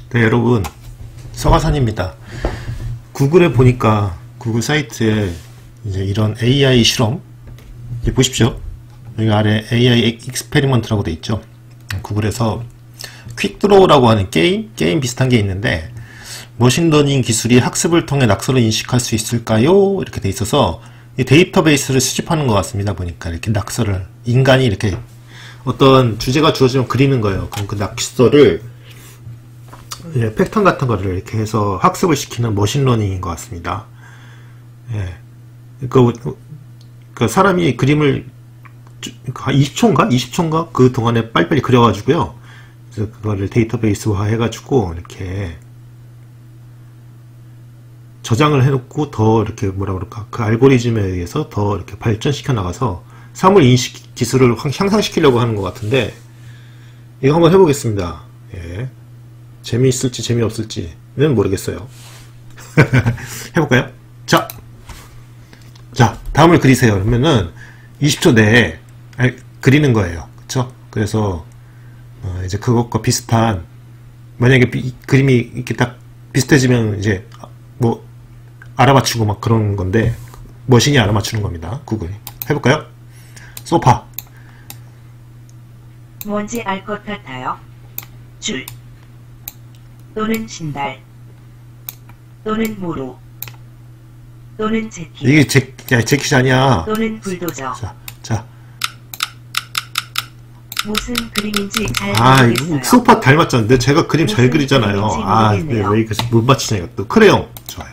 네, 여러분, 서가산입니다. 구글에 보니까 구글 사이트에 이제 이런 AI 실험, 여기 보십시오. 여기 아래 AI 익스페리먼트라고 돼 있죠. 구글에서 퀵드로우라고 하는 게임 비슷한 게 있는데, 머신러닝 기술이 학습을 통해 낙서를 인식할 수 있을까요? 이렇게 돼 있어서 이 데이터베이스를 수집하는 것 같습니다. 보니까 이렇게 낙서를 인간이 이렇게 어떤 주제가 주어지면 그리는 거예요. 그럼 그 낙서를 예, 패턴 같은 거를 이렇게 해서 학습을 시키는 머신러닝인 것 같습니다. 예. 그 사람이 그림을 20초인가? 20초인가? 그 동안에 빨리빨리 그려가지고요. 그래서 그거를 데이터베이스화 해가지고 이렇게 저장을 해놓고 더 이렇게 뭐라 그럴까? 그 알고리즘에 의해서 더 이렇게 발전시켜 나가서 사물 인식 기술을 향상시키려고 하는 것 같은데, 이거 한번 해보겠습니다. 예. 재미있을지 재미없을지는 모르겠어요. 해볼까요? 자, 다음을 그리세요. 그러면은 20초 내에 그리는 거예요. 그쵸? 그래서 이제 그것과 비슷한, 만약에 그림이 이렇게 딱 비슷해지면 이제 뭐 알아맞추고 막 그런 건데, 머신이 알아맞추는 겁니다. 구글이. 해볼까요? 소파. 뭔지 알 것 같아요. 줄 또는 신발 또는 모루 또는 재킷. 이게 재킷이 아니야. 또는 불도저. 자. 무슨 그림인지 잘 이 모르겠어요. 소파 닮았잖아요. 근데 제가 그림 잘 그리잖아요. 근데 왜 이렇게 못 맞히냐, 이거 또. 크레용. 좋아요.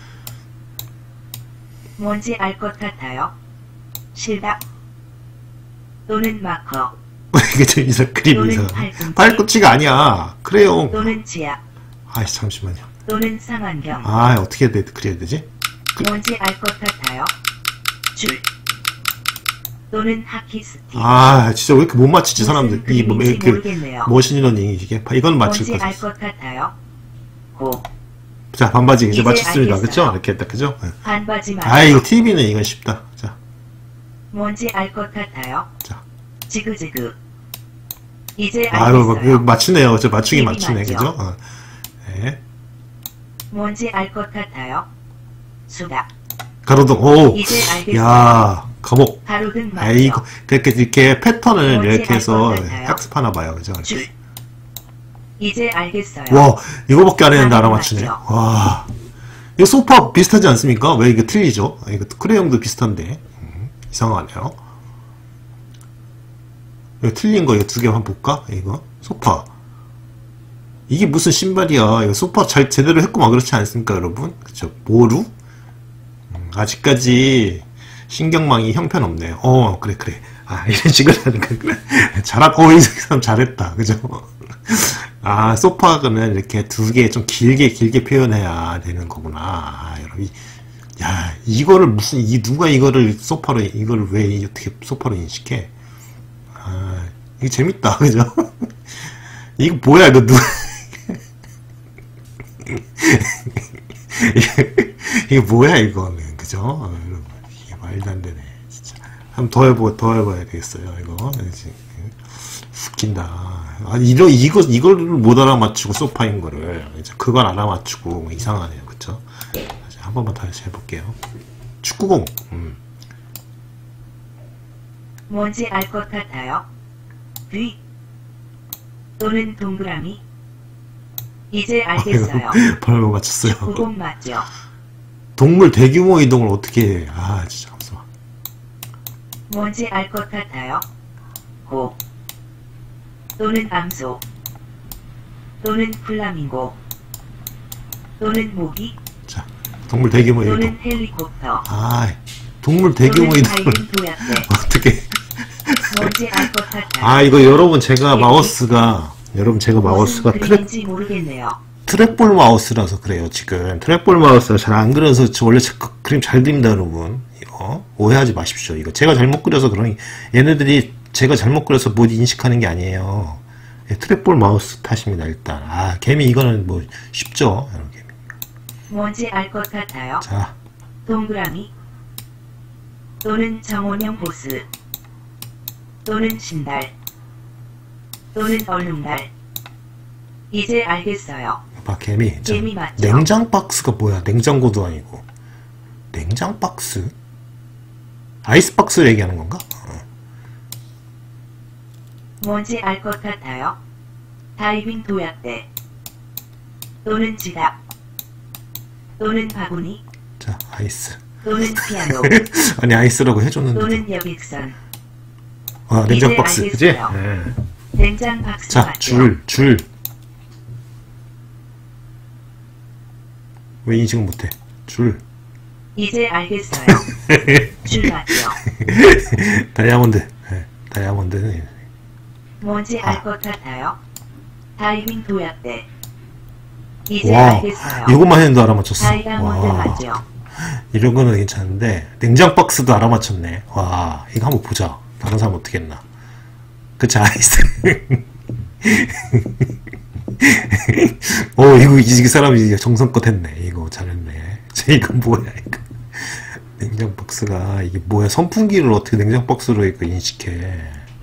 뭔지 알 것 같아요. 실밥 또는 마커 이게 재밌어. 그림이 또는 이상. 팔꿈치가 아니야. 크레용. 또는 지압 아이씨, 잠시만요. 또는 상안경. 어떻게 그려야 되지? 뭔지 알 것 같아요. 줄 또는 하키스틱. 진짜 왜 이렇게 못 맞히지, 사람들. 모르겠네요. 머신러닝, 이건 맞출 뭔지 거죠. 알 것 같아요. 고. 자, 반바지 이제 맞췄습니다. 알겠어요. 그쵸? 이렇게 했다, 그죠? 반바지 맞아요. 이거 TV는 이건 쉽다. 자. 뭔지 알 것 같아요. 자. 지그재그. 이제 이거 알겠어요. 맞추네요. 저 맞추기 TV 맞추네. 맞죠? 그죠? 네. 뭔지 알 것 같아요. 수갑. 가로등. 오. 이제 알겠어요. 야, 감옥. 가로등 맞죠? 이거 이렇게 패턴을 뭔지 이렇게 해서 알 것 같아요. 학습하나 봐요. 그죠? 줄. 이제 알겠어요. 와, 이거밖에 안 했는데 가로등 알아맞추네. 맞죠? 와. 이거 소파 비슷하지 않습니까? 왜 이거 틀리죠? 이거 크레용도 비슷한데. 이상하네요. 이거 틀린 거, 이거 두 개 한번 볼까? 이거 소파. 이게 무슨 신발이야? 이거 소파 제대로 했구만. 그렇지 않습니까, 여러분? 그쵸? 모루? 아직까지 신경망이 형편없네요. 그래. 이런 식으로 하는 거구나. 이 사람 잘했다. 그죠? 소파는 이렇게 두 개 좀 길게 표현해야 되는 거구나. 여러분. 이거를 누가 이거를 이거를 왜 어떻게 소파로 인식해? 이거 재밌다. 그죠? 이거 뭐야, 이거 이게 뭐야, 이거는. 그죠? 여러분, 이게 말도 안 되네. 진짜. 한번 더 해봐야 되겠어요, 이거. 웃긴다. 이걸 못 알아맞추고, 소파인 거를. 이제 그걸 알아맞추고, 이상하네요. 그쵸? 한 번만 다시 해볼게요. 축구공. 뭔지 알 것 같아요. V 또는 동그라미. 이제 알겠어요. 바로 맞췄어요. 축구공 맞죠? 동물 대규모 이동을 어떻게 해? 진짜 잠시만. 뭔지 알 것 같아요. 고 또는 암소 또는 플라밍고 또는 모기. 자, 동물 대규모 이동. 또는 헬리콥터. 동물 대규모 이동을 어떻게? 뭔지 알 것 같아요. 이거 여러분 제가 마우스가 그림인지 모르겠네요. 트랙볼 마우스라서 그래요. 지금 트랙볼 마우스가 잘 안 그려서 원래 그림 잘 그립니다, 여러분. 이거 오해하지 마십시오. 이거 제가 잘못 그려서 그러니, 얘네들이 제가 잘못 그려서 못 인식하는 게 아니에요. 트랙볼 마우스 탓입니다. 일단 개미 이거는 뭐 쉽죠, 여러분. 개미. 뭔지 알 것 같아요. 자, 동그라미 또는 정원형 보스 또는 신달 또는 얼룩말 이제 알겠어요. 봐, 개미. 개미 맞죠? 냉장 박스가 뭐야? 냉장고도 아니고. 냉장 박스? 아이스 박스 얘기하는 건가? 뭔지 알 것 같아요. 다이빙 도약대 또는 지갑 또는 바구니 자, 아이스. 또는 피아노 아니, 아이스라고 해줬는데. 또는 여객선. 아, 냉장 이제 박스. 그지? 알겠어요. 네. 냉장 박스 자, 맞죠? 줄. 왜 인식은 못해? 줄. 이제 알겠어요. 줄 맞죠? 다이아몬드. 네, 다이아몬드는. 뭔지 알 것 같아요. 다이빙 도약대 이제 와, 알겠어요. 이것만 했는데 알아맞혔어. 다이아몬드 와, 맞죠? 이런 거는 괜찮은데, 냉장 박스도 알아맞혔네. 와, 이거 한번 보자. 다른 사람 어떻게 했나. 그치, 아이스. 이거 이 사람이 정성껏 했네. 이거 잘했네. 이거 뭐야, 이거. 냉장 박스가, 이게 뭐야. 선풍기를 어떻게 냉장 박스로 이거 인식해.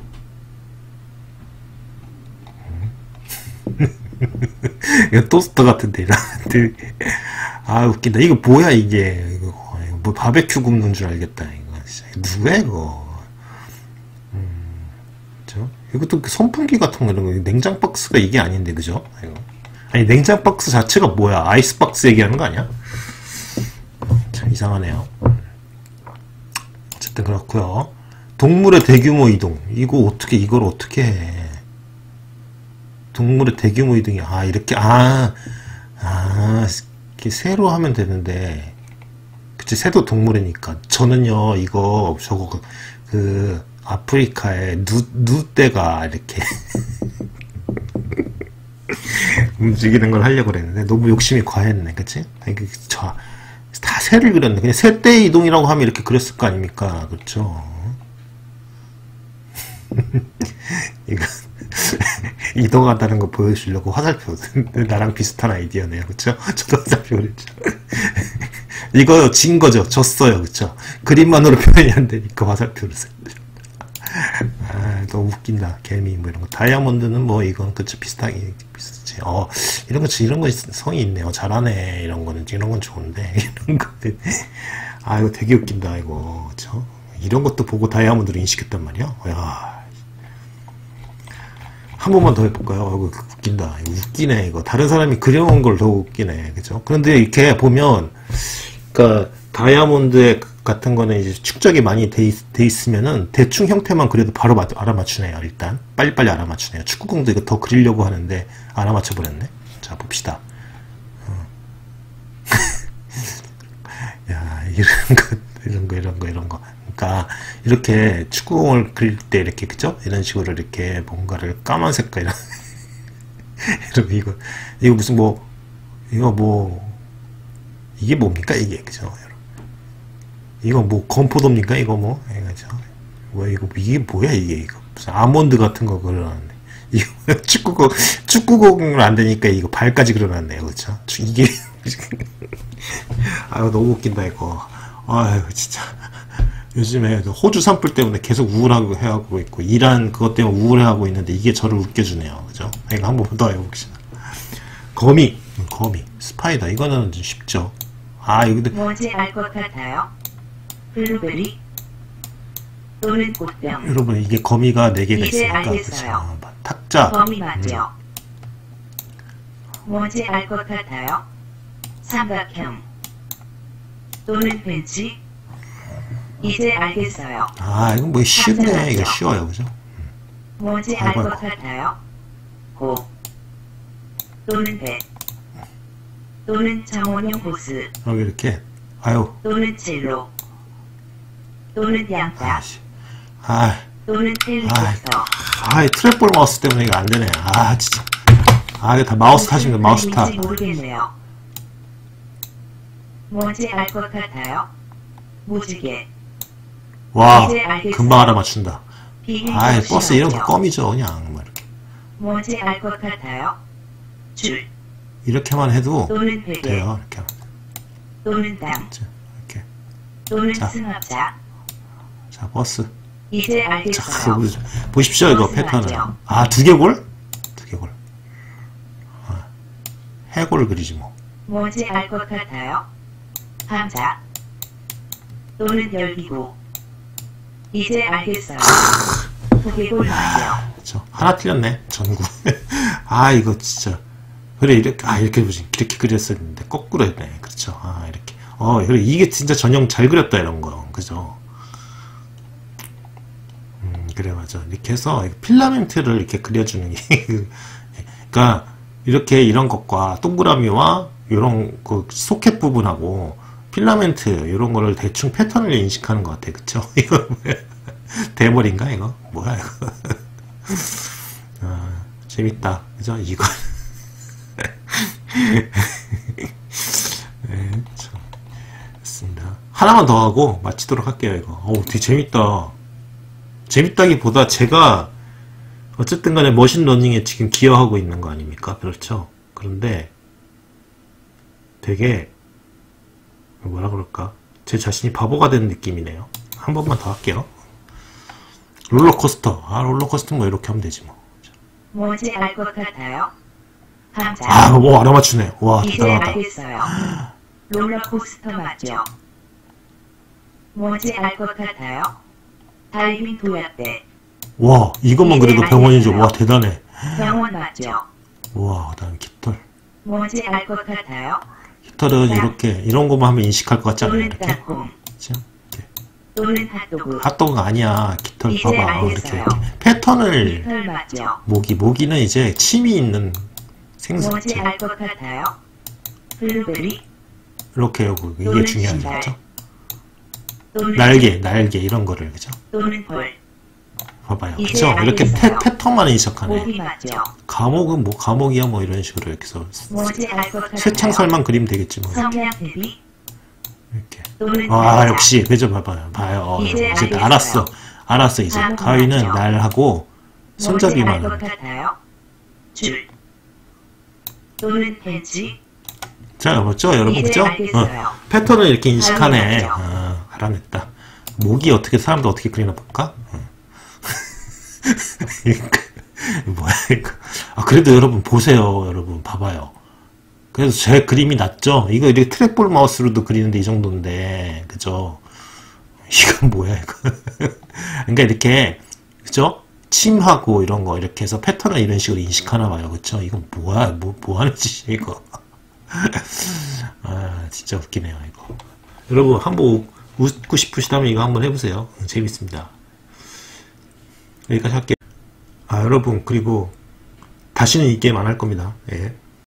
이거 토스터 같은데, 아, 웃긴다. 이거 뭐야, 이게. 이거 뭐 바베큐 굽는 줄 알겠다. 이거 진짜. 누구야, 이거. 그죠? 이것도 선풍기 같은 거, 이런 거. 냉장 박스가 이게 아닌데, 그죠? 이거. 아니, 냉장 박스 자체가 뭐야? 아이스 박스 얘기하는 거 아니야? 참 이상하네요. 어쨌든 그렇고요. 동물의 대규모 이동. 이걸 어떻게 해? 동물의 대규모 이동이, 이렇게, 이렇게 새로 하면 되는데, 그치, 새도 동물이니까. 저는요, 저거, 아프리카에 누떼가 이렇게, 움직이는 걸 하려고 그랬는데, 너무 욕심이 과했네, 그치? 다 새를 그렸네. 그냥 새떼 이동이라고 하면 이렇게 그렸을 거 아닙니까? 그렇죠? 이거, 이동한다는 거 보여주려고 화살표. 나랑 비슷한 아이디어네요. 그쵸? 저도 화살표 그랬죠. 이거 진 거죠. 졌어요. 그쵸? 그림만으로 표현이 안 되니까 화살표를 썼죠. 너무 웃긴다. 개미, 뭐 이런 거. 다이아몬드는 뭐, 이건, 그쵸? 비슷하지. 이런 거 성이 있네요. 잘하네. 이런 건 좋은데. 이런 거. 이거 되게 웃긴다. 이거. 그쵸? 이런 것도 보고 다이아몬드를 인식했단 말이야. 야. 한 번만 더 해볼까요? 이거 웃긴다. 이거 웃기네, 이거. 다른 사람이 그려놓은 걸 더 웃기네. 그죠? 그런데 이렇게 보면, 그니까, 다이아몬드 같은 거는 이제 축적이 많이 돼 있으면은, 대충 형태만 그려도 바로 알아맞추네요, 일단. 빨리빨리 알아맞추네요. 축구공도 이거 더 그리려고 하는데, 알아맞혀버렸네. 자, 봅시다. 야, 이런 거. 그러니까 이렇게 축구공을 그릴 때 이렇게, 그죠? 이런 식으로 이렇게 뭔가를 까만 색깔 이거 무슨 이게 뭡니까 이게, 그죠? 이거 뭐 건포도입니까 이거 뭐, 그죠? 이게 뭐야 이거 무슨 아몬드 같은 거 그려놨네. 이거 축구공을 안 되니까 이거 발까지 그려놨네요, 그죠? 이게 너무 웃긴다 이거. 진짜. 요즘에 호주 산불 때문에 계속 우울하고 있고, 이란 그것 때문에 우울해하고 있는데, 이게 저를 웃겨주네요. 그죠? 이거 한번 더 해봅시다. 거미, 스파이더. 이거는 좀 쉽죠? 이거. 뭔지 알 것 같아요. 블루베리 또는 꽃병. 여러분, 이게 거미가 4개가 이제 있으니까. 알겠어요. 그쵸? 탁자. 거미 맞죠? 뭔지 알 것 같아요. 삼각형 또는 벤치. 이제 알겠어요. 이건 뭐 쉽네. 이거 쉬워요. 그죠? 뭔지 알 것 같아요. 호 또는 배 또는 정원용 호스 여기 이렇게. 또는 첼로 또는 양파 또는 텔레코스터. 트랩볼 마우스 때문에 이거 안 되네. 진짜. 이거 다 마우스 탓입니다. 마우스 탓. 모르겠네요. 뭔지 알 것 같아요. 무지개. 와, 이제 알겠어요. 금방 알아맞춘다. 버스 이런 거 싫어하죠. 껌이죠, 그냥. 뭐 이렇게. 뭔지 알 것 같아요. 줄 이렇게만 해도 또는 베개 돼요. 이렇게. 또는 땅 이렇게. 또는 자. 승합차. 자, 버스. 이제 자, 알겠어요. 보십시오, 이거 버스 패턴을. 맞죠? 두개골? 두개골. 해골 그리지 뭐. 뭔지 알 것 같아요. 함자 또는 열기구. 이제 알겠어요. 두개골 맞죠. 그쵸. 하나 틀렸네. 전구. 아 이거 진짜. 그래 이렇게 이렇게 보지. 이렇게 그렸었는데 거꾸로 했네. 그렇죠. 이렇게. 그래 그게 진짜 전형 잘 그렸다 이런 거. 그죠. 그래 맞아. 이렇게 해서 필라멘트를 이렇게 그려주는 게 그러니까 이렇게 이런 것과 동그라미와 이런 그 소켓 부분하고 필라멘트 이런 거를 대충 패턴을 인식하는 것 같아. 그쵸? 이거 뭐야? 대머리인가 이거? 뭐야 이거? 재밌다. 그죠? 이거 네, 좋습니다. 하나만 더 하고 마치도록 할게요. 이거 되게 재밌다. 재밌다기보다 제가 어쨌든 간에 머신러닝에 지금 기여하고 있는 거 아닙니까? 그렇죠? 그런데 되게 뭐라 그럴까? 제 자신이 바보가 된 느낌이네요. 한 번만 더 할게요. 롤러코스터. 롤러코스터 뭐 이렇게 하면 되지 뭐. 뭔지 알 것 같아요. 함자 알아맞추네. 와, 이제 대단하다. 알겠어요. 롤러코스터 맞죠? 뭔지 알 것 같아요. 다이빙 도약대. 와, 이것만 이제 그래도 병원이죠. 알겠어요. 와, 대단해. 병원 맞죠? 와, 그다음에 깃털. 뭔지 알 것 같아요. 깃털은 이렇게 이런 것만 하면 인식할 것 같지 않아요? 또는 이렇게. 땅콩 그치? 이렇게. 또는 핫도그. 핫도그가 아니야. 깃털 이제 봐봐. 알겠어요. 이렇게. 패턴을 깃털 맞죠? 모기는 이제 침이 있는 생선. 뭔지 알 것 같아요. 블루베리 이렇게 하고 이게 또는 중요한 신발. 거죠. 또는 날개 이런 거를 그죠? 또는 벌. 봐봐요. 이제 그죠? 이렇게 알겠어요. 패턴만 인식하네. 모기 맞죠? 감옥은 뭐 감옥이야 뭐 이런 식으로 이렇게 해서 뭔지 알 것 같아요. 쇠창살만 그리면 되겠지 뭐. 성냥개비 이렇게. 또는 날짜. 역시 그죠? 봐요. 이제 이제 알겠어요. 알았어 이제. 감옥 가위는 맞죠? 날하고 손잡이만 뭔지 알 하면 것 돼. 같아요. 줄 또는 펜치. 자, 맞죠? 여러분, 이제 그죠? 알겠어요. 패턴을 이렇게 인식하네. 알아냈죠. 알아냈다. 모기 사람들 어떻게 그리나 볼까? 뭐야, 이거. 그래도 여러분, 보세요. 여러분, 봐봐요. 그래서 제 그림이 낫죠? 이거 이렇게 트랙볼 마우스로도 그리는데 이 정도인데, 그죠? 이건 뭐야, 이거. 그러니까 이렇게, 그죠? 침하고 이런 거 이렇게 해서 패턴을 이런 식으로 인식하나 봐요. 그쵸? 이건 뭐야, 뭐 하는 짓이야, 이거. 진짜 웃기네요, 이거. 여러분, 한번 웃고 싶으시다면 이거 한번 해보세요. 재밌습니다. 여기까지 할게요. 여러분, 그리고 다시는 이 게임 안 할 겁니다. 예.